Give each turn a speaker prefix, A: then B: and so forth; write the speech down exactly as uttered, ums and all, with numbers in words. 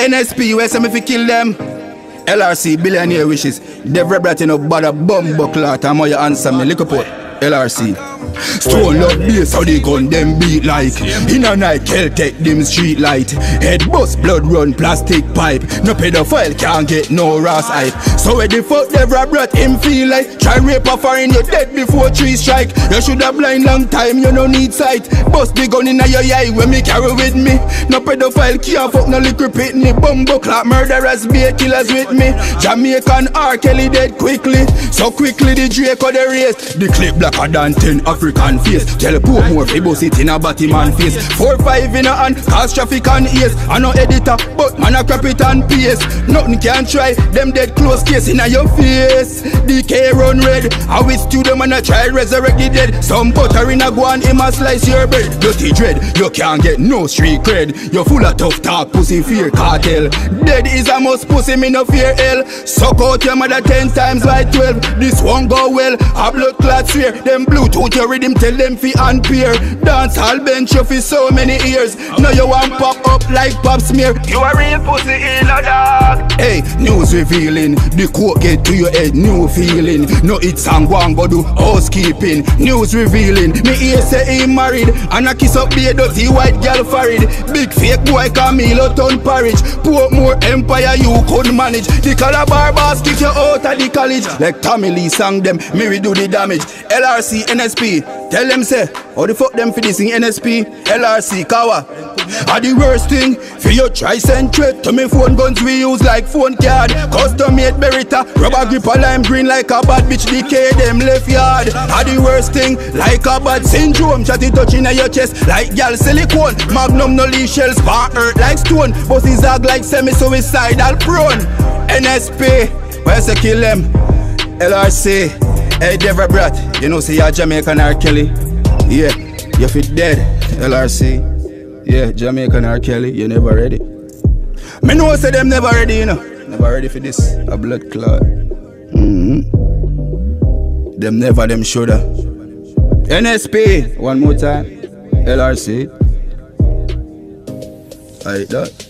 A: N S P, where some if you kill them. L R C, billionaire wishes. Devra brat you no bother bumbo clot. I'm how you answer me, lick up out. L R C. Stone love bass, how they gun them beat like. In a night, Kel take them street light. Head bust, blood run, plastic pipe. No pedophile can't get no Ross hype. So where the fuck Devra brat him feel like? Try rape a foreign, you dead before three strike. You should have blind long time, you no need sight. Bust the gun in your eye when me carry with me. No pedophile can't fuck no liquor pitney. Bumbo clock murderers be killers with me. Jamaican R. Kelly dead quickly. So quickly the Draco the race. The clip blacker than ten African face. Teleport more fi bust it in a Batman face. Four five in a hand, cause traffic and ears. I no editor, but man a crap it and pace. Nothing can try, them dead close case in a your face. D K run red, I with studio man a try resurrect the dead. Some butter in a guan, him a slice your bread. Dirty dread, you can't get no street cred. You full of tough talk, pussy fear cartel. Dead is a must, pussy me no fear hell. Suck out your mother ten times by twelve. This one go well, a blood clot swear. Them Bluetooth your rhythm tell them fi unpeer. Dance all bench you for so many years. Now you want pop up like pop smear. You a real pussy in a dog. Hey, news revealing. The quote get to your head, new feeling. No it's and go and go do housekeeping. News revealing. Me hear say he married and a kiss up be a dirty white girl forehead. Big fake boy Camilo turn porridge. Pour more empire you couldn't manage. The Calabar boss kick you out of the college. Like Tommy Lee sang them, me we do the damage. L R C, N S P, tell them say, how the fuck them for this in N S P, L R C, Kawa. Are the worst thing, for your try send threat to me phone guns we use like phone card. Custom made Beretta, rubber grip a lime green like a bad bitch decay them left yard. Are the worst thing, like a bad syndrome, chatty touching at your chest like gal silicone. Magnum no leaf shells, bar earth like stone. Bossy zag like semi-suicidal prone. N S P, where's the kill them? L R C, hey Devra brat, you know say you're Jamaican R. Kelly. Yeah, you fit dead, L R C. Yeah, Jamaican R. Kelly, you never ready. Me know say them never ready, you know. Never ready for this, a blood clot. Mm-hmm. Them never, them shoulda. N S P, one more time. L R C. Like that.